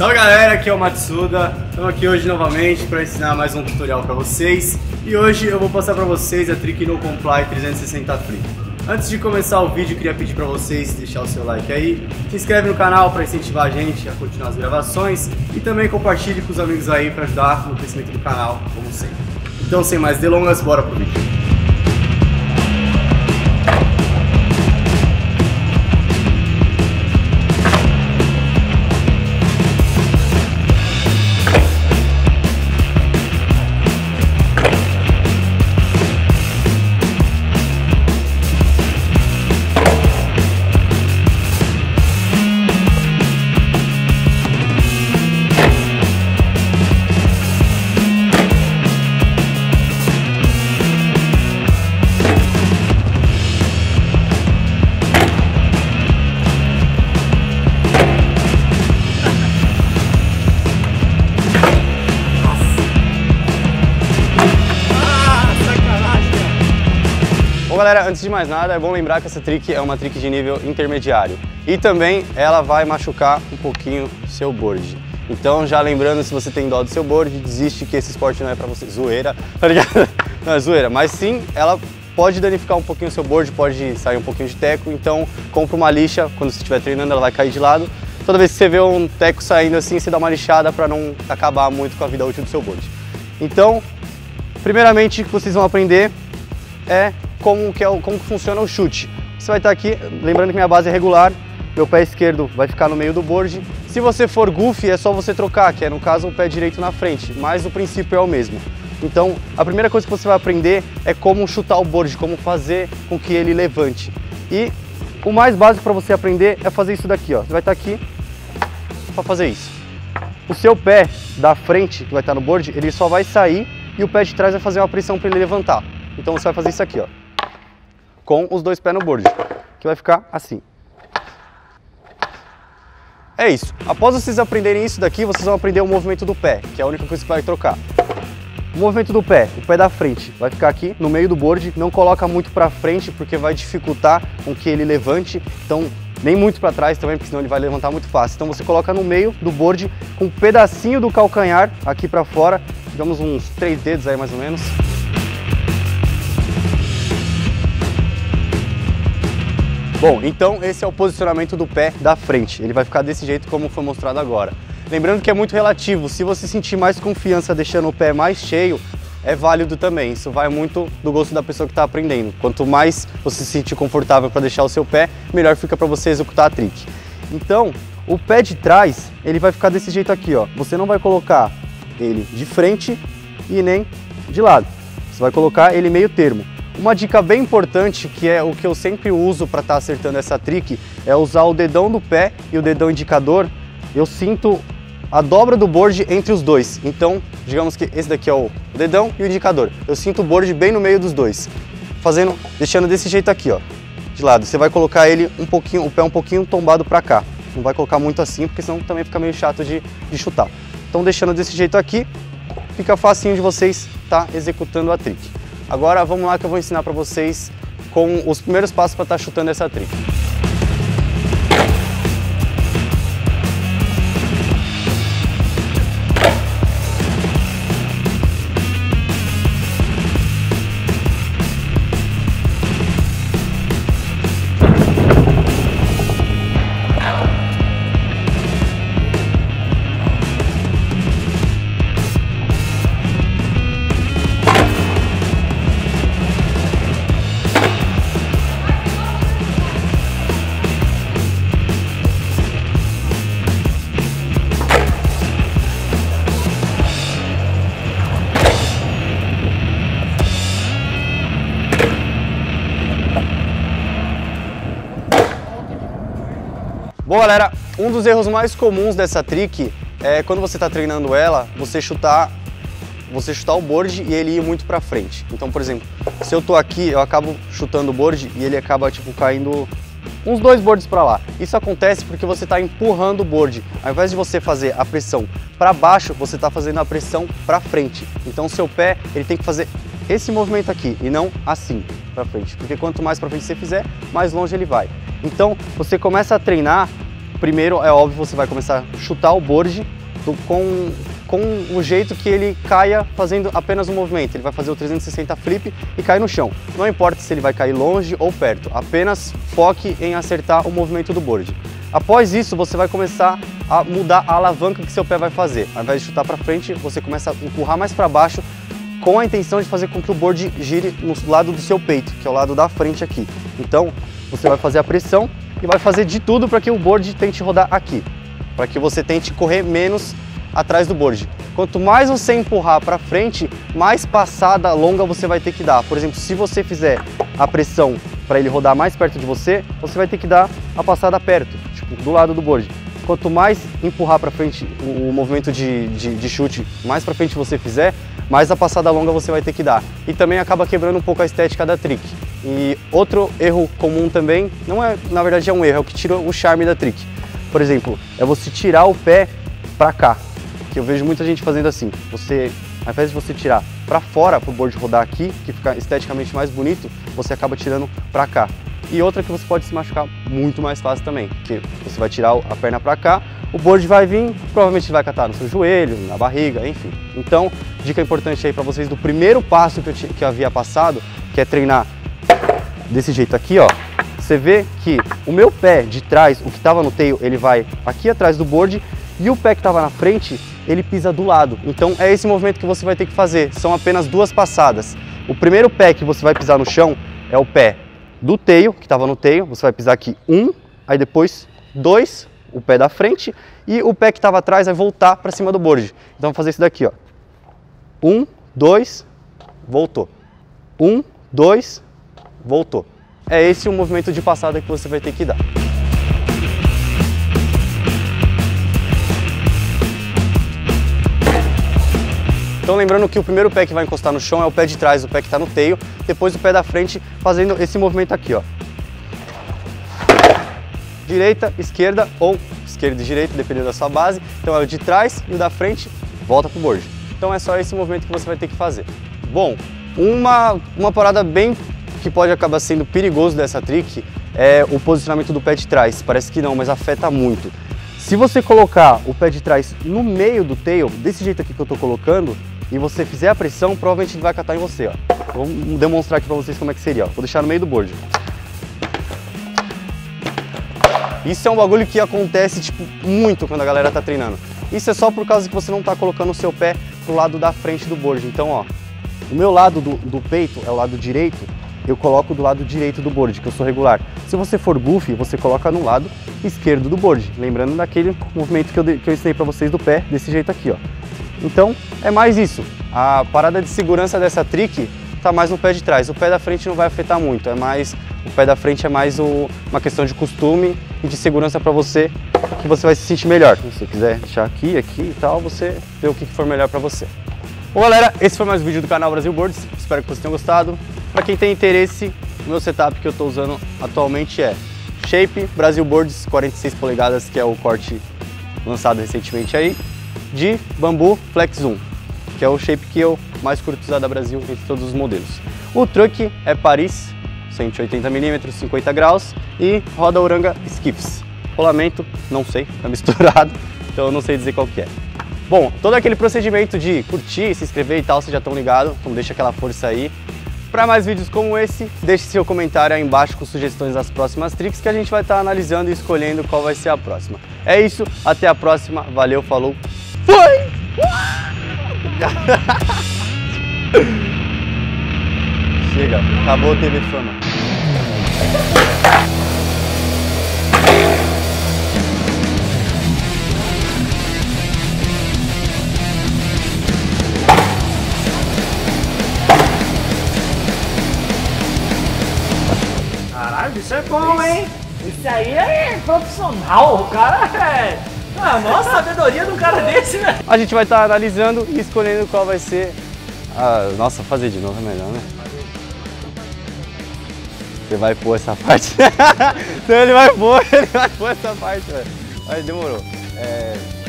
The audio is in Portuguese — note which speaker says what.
Speaker 1: Salve galera, aqui é o Matsuda. Estamos aqui hoje novamente para ensinar mais um tutorial para vocês. E hoje eu vou passar para vocês a trick No Comply 360 Free. Antes de começar o vídeo, eu queria pedir para vocês deixar o seu like aí, se inscreve no canal para incentivar a gente a continuar as gravações e também compartilhe com os amigos aí para ajudar no crescimento do canal, como sempre. Então, sem mais delongas, bora pro vídeo.
Speaker 2: Bom galera, antes de mais nada é bom lembrar que essa trick é uma trick de nível intermediário e também ela vai machucar um pouquinho seu board. Então já lembrando, se você tem dó do seu board, desiste que esse esporte não é pra você. Zoeira, tá ligado? Não é zoeira, mas sim, ela pode danificar um pouquinho o seu board, pode sair um pouquinho de teco, então compra uma lixa, quando você estiver treinando ela vai cair de lado. Toda vez que você vê um teco saindo assim, você dá uma lixada para não acabar muito com a vida útil do seu board. Então, primeiramente o que vocês vão aprender é como que funciona o chute. Você vai estar aqui, lembrando que minha base é regular, meu pé esquerdo vai ficar no meio do board. Se você for goofy, é só você trocar, que é no caso o pé direito na frente, mas o princípio é o mesmo. Então, a primeira coisa que você vai aprender é como chutar o board, como fazer com que ele levante. E o mais básico para você aprender é fazer isso daqui, ó. Você vai estar aqui para fazer isso. O seu pé da frente, que vai estar no board, ele só vai sair e o pé de trás vai fazer uma pressão para ele levantar. Então você vai fazer isso aqui, ó, com os dois pés no board, que vai ficar assim. É isso. Após vocês aprenderem isso daqui, vocês vão aprender o movimento do pé, que é a única coisa que vai trocar. O movimento do pé, o pé da frente, vai ficar aqui no meio do board, não coloca muito pra frente porque vai dificultar com que ele levante, então nem muito pra trás também, porque senão ele vai levantar muito fácil. Então você coloca no meio do board com um pedacinho do calcanhar aqui pra fora, digamos uns 3 dedos aí mais ou menos. Bom, então esse é o posicionamento do pé da frente, ele vai ficar desse jeito como foi mostrado agora. Lembrando que é muito relativo, se você sentir mais confiança deixando o pé mais cheio, é válido também, isso vai muito do gosto da pessoa que está aprendendo. Quanto mais você se sentir confortável para deixar o seu pé, melhor fica para você executar a trick. Então, o pé de trás, ele vai ficar desse jeito aqui, ó. Você não vai colocar ele de frente e nem de lado, você vai colocar ele meio termo. Uma dica bem importante, que é o que eu sempre uso para estar acertando essa trick, é usar o dedão do pé e o dedão indicador. Eu sinto a dobra do board entre os dois. Então, digamos que esse daqui é o dedão e o indicador. Eu sinto o board bem no meio dos dois. Deixando desse jeito aqui, ó, de lado. Você vai colocar ele um pouquinho, o pé um pouquinho tombado para cá. Não vai colocar muito assim, porque senão também fica meio chato de chutar. Então, deixando desse jeito aqui, fica facinho de vocês estar executando a trick. Agora vamos lá que eu vou ensinar para vocês com os primeiros passos para estar chutando essa trick. Bom galera, um dos erros mais comuns dessa trick é quando você está treinando ela, você chutar o board e ele ir muito para frente. Então, por exemplo, se eu tô aqui, eu acabo chutando o board e ele acaba tipo caindo uns 2 boards para lá. Isso acontece porque você está empurrando o board. Ao invés de você fazer a pressão para baixo, você está fazendo a pressão para frente. Então, o seu pé ele tem que fazer esse movimento aqui e não assim para frente, porque quanto mais para frente você fizer, mais longe ele vai. Então, você começa a treinar primeiro, é óbvio, você vai começar a chutar o board com o jeito que ele caia fazendo apenas um movimento. Ele vai fazer o 360 flip e cair no chão. Não importa se ele vai cair longe ou perto, apenas foque em acertar o movimento do board. Após isso, você vai começar a mudar a alavanca que seu pé vai fazer. Ao invés de chutar para frente, você começa a empurrar mais para baixo com a intenção de fazer com que o board gire no lado do seu peito, que é o lado da frente aqui. Então, você vai fazer a pressão e vai fazer de tudo para que o board tente rodar aqui, para que você tente correr menos atrás do board. Quanto mais você empurrar para frente, mais passada longa você vai ter que dar. Por exemplo, se você fizer a pressão para ele rodar mais perto de você, você vai ter que dar a passada perto, tipo, do lado do board. Quanto mais empurrar para frente o movimento de chute, mais para frente você fizer, mais a passada longa você vai ter que dar. E também acaba quebrando um pouco a estética da trick. E outro erro comum também, não é, na verdade é um erro, é o que tira o charme da trick. Por exemplo, é você tirar o pé para cá, que eu vejo muita gente fazendo assim. Você, ao invés de você tirar para fora para o board rodar aqui, que fica esteticamente mais bonito, você acaba tirando para cá. E outra que você pode se machucar muito mais fácil também, que você vai tirar a perna para cá, o board vai vir, provavelmente vai catar no seu joelho, na barriga, enfim. Então, dica importante aí para vocês do primeiro passo que eu havia passado, que é treinar desse jeito aqui, ó. Você vê que o meu pé de trás, o que estava no tail, ele vai aqui atrás do board, e o pé que estava na frente, ele pisa do lado. Então é esse movimento que você vai ter que fazer, são apenas duas passadas. O primeiro pé que você vai pisar no chão é o pé do tail, que estava no tail, você vai pisar aqui 1, aí depois 2, o pé da frente, e o pé que estava atrás vai voltar para cima do board. Então vamos fazer isso daqui, ó. 1, 2, voltou. 1, 2, voltou. É esse o movimento de passada que você vai ter que dar. Então lembrando que o primeiro pé que vai encostar no chão é o pé de trás, o pé que está no tail, depois o pé da frente fazendo esse movimento aqui, ó. Direita, esquerda ou esquerda e direita, dependendo da sua base. Então é o de trás e o da frente, volta pro board. Então é só esse movimento que você vai ter que fazer. Bom, uma parada bem que pode acabar sendo perigoso dessa trick é o posicionamento do pé de trás. Parece que não, mas afeta muito. Se você colocar o pé de trás no meio do tail, desse jeito aqui que eu tô colocando, e você fizer a pressão, provavelmente ele vai catar em você, ó. Vou demonstrar aqui pra vocês como é que seria, ó. Vou deixar no meio do board. Isso é um bagulho que acontece, tipo, muito quando a galera tá treinando. Isso é só por causa que você não tá colocando o seu pé pro lado da frente do board. Então, ó, o meu lado do peito é o lado direito, eu coloco do lado direito do board, que eu sou regular. Se você for goofy, você coloca no lado esquerdo do board, lembrando daquele movimento que eu ensinei pra vocês do pé, desse jeito aqui, ó. Então, é mais isso. A parada de segurança dessa trick tá mais no pé de trás. O pé da frente não vai afetar muito, o pé da frente é mais uma questão de costume e de segurança pra você, que você vai se sentir melhor. Se você quiser deixar aqui e tal, você vê o que for melhor pra você. Bom, galera, esse foi mais um vídeo do canal Brasil Boards. Espero que vocês tenham gostado. Para quem tem interesse, o meu setup que eu estou usando atualmente é Shape Brasil Boards 46 polegadas, que é o corte lançado recentemente aí, de bambu Flex 1, que é o shape que eu mais curto usar da Brasil entre todos os modelos. O truck é Paris 180mm, 50 graus e roda Oranga Skiffs. Rolamento, não sei, tá misturado, então eu não sei dizer qual que é. Bom, todo aquele procedimento de curtir, se inscrever e tal, vocês já estão ligados, então deixa aquela força aí. Para mais vídeos como esse, deixe seu comentário aí embaixo com sugestões das próximas tricks que a gente vai estar analisando e escolhendo qual vai ser a próxima. É isso, até a próxima, valeu, falou, fui! Chega, acabou a TV Fama.
Speaker 3: Caralho, isso é bom, hein? Isso aí é profissional, o cara é... Ah, nossa, sabedoria de um cara desse, né?
Speaker 2: A gente vai estar analisando e escolhendo qual vai ser a... Nossa, fazer de novo é melhor, né? Você vai pôr essa parte? Então ele vai pôr essa parte, velho. Aí demorou.